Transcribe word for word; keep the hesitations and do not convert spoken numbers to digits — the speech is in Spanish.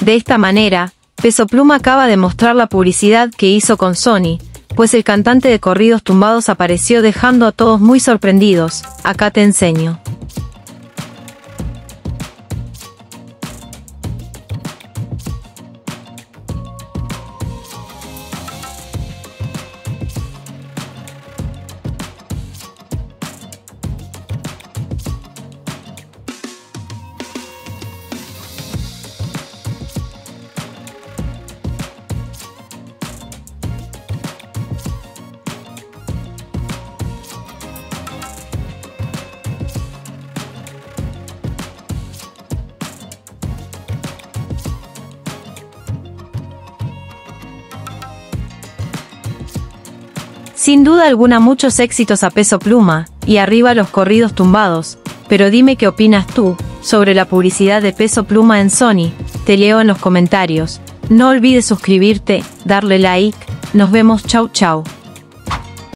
De esta manera, Peso Pluma acaba de mostrar la publicidad que hizo con Sony, pues el cantante de corridos tumbados apareció dejando a todos muy sorprendidos. Acá te enseño. Sin duda alguna muchos éxitos a Peso Pluma, y arriba los corridos tumbados, pero dime qué opinas tú, sobre la publicidad de Peso Pluma en Sony. Te leo en los comentarios. No olvides suscribirte, darle like, nos vemos, chau chau.